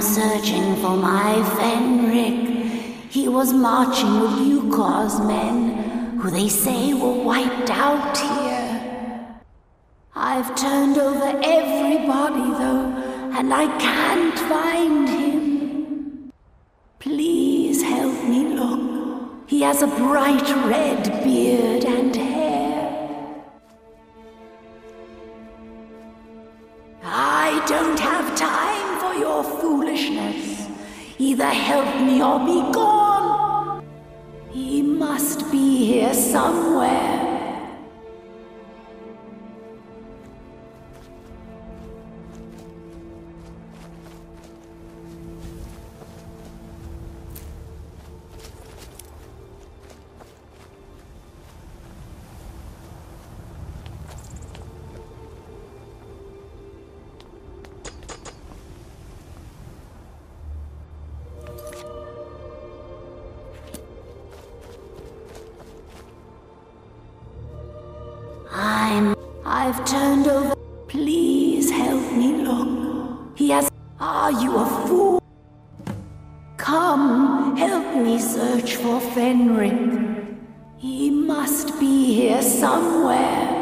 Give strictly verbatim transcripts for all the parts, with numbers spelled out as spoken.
searching for my Fenric. He was marching with Yukor's men, who they say were wiped out here. I've turned over everybody, though, and I can't find him. Please help me look. He has a bright red beard and hair. I don't have time for your foolishness. Either help me or be gone. He must be here somewhere. I'm... I've turned over... Please help me look. He has... Are you a fool? Come, help me search for Fenric. He must be here somewhere.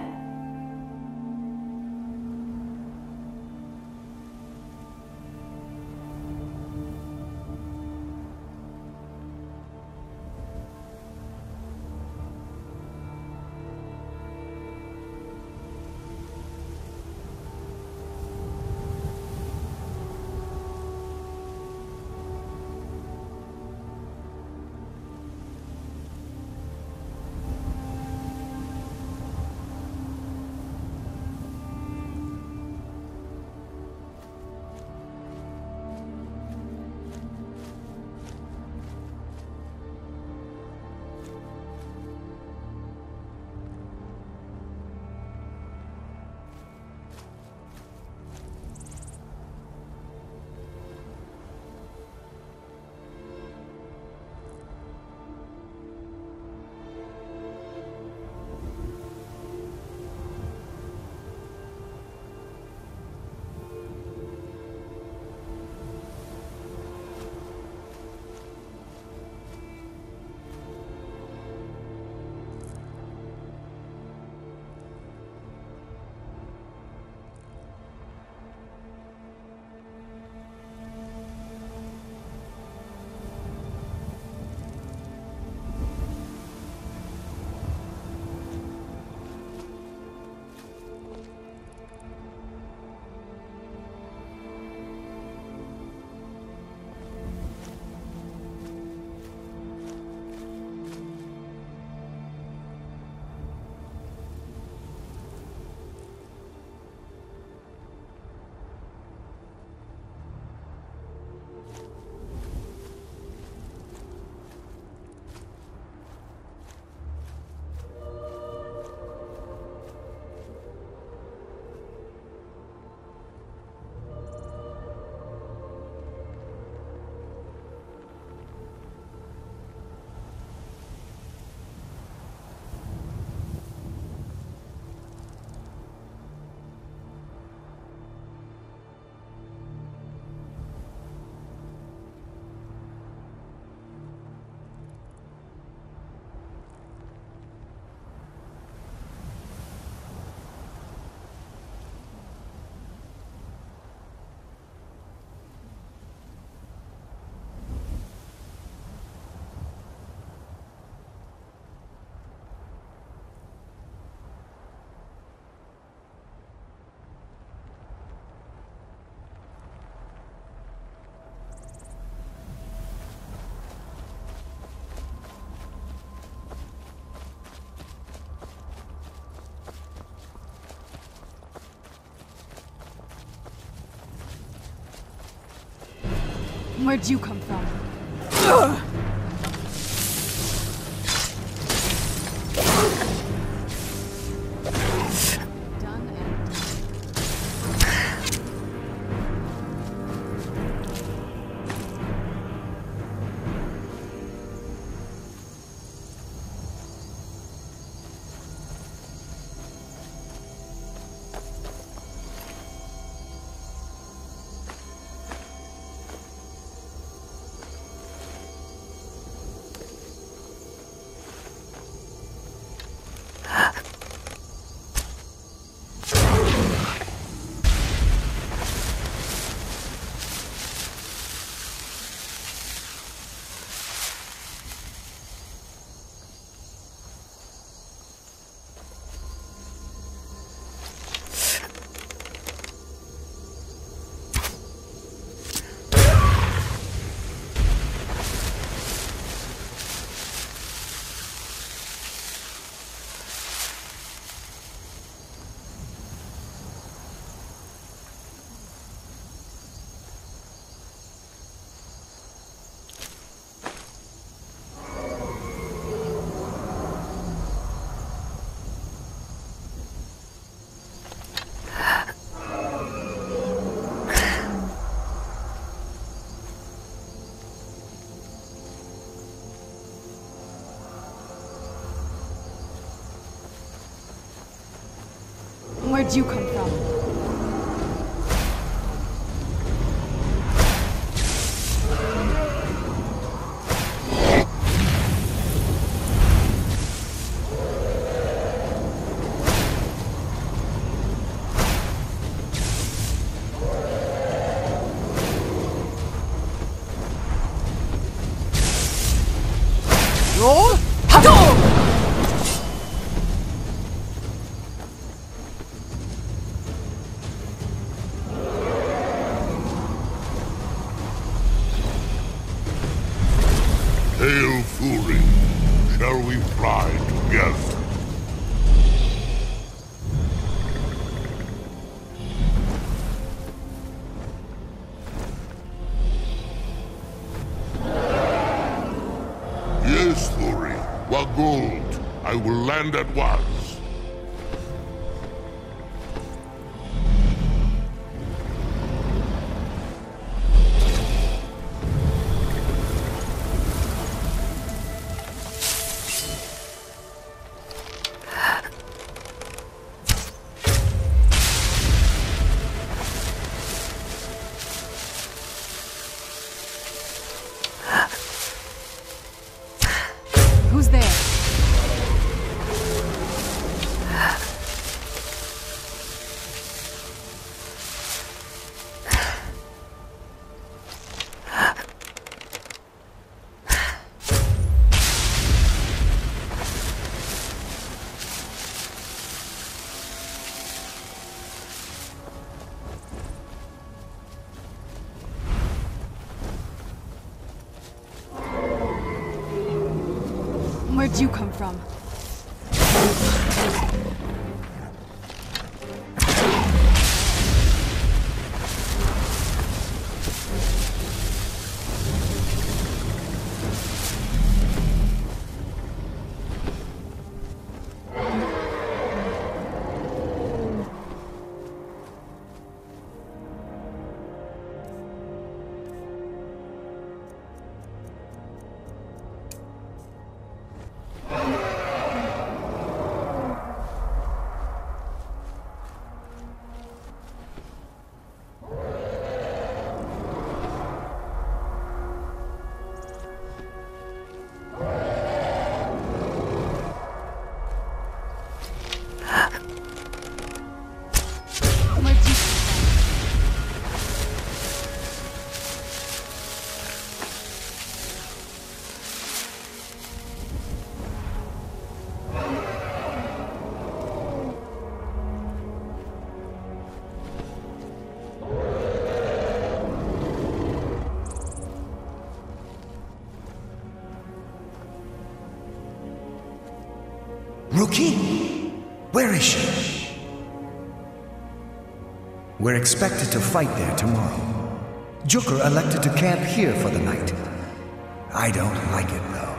Where'd you come from? Ugh! Where'd you come from? Roll! Hadouken! Hail Fury, shall we fly together? Yes, Fury, Wagold, I will land at once. Who's there? Where'd you come from? Rukey? Where is she? We're expected to fight there tomorrow. Jukur elected to camp here for the night. I don't like it, though.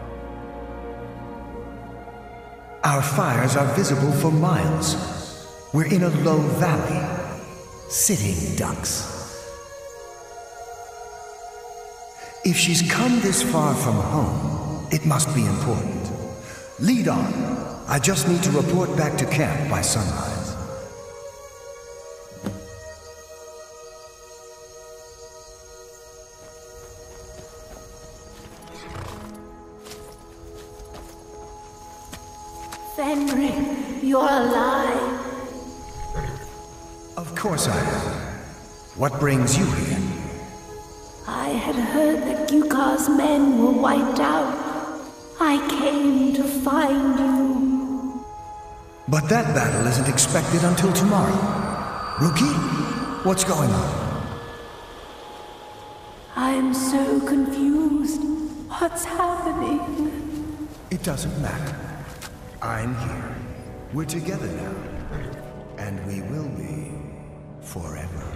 Our fires are visible for miles. We're in a low valley. Sitting ducks. If she's come this far from home, it must be important. Lead on. I just need to report back to camp by sunrise. Fenric, you're alive. Of course I am. What brings you here? I had heard that Gyukar's men were wiped out. I came to find you. But that battle isn't expected until tomorrow. Rukey, what's going on? I'm so confused. What's happening? It doesn't matter. I'm here. We're together now. And we will be forever.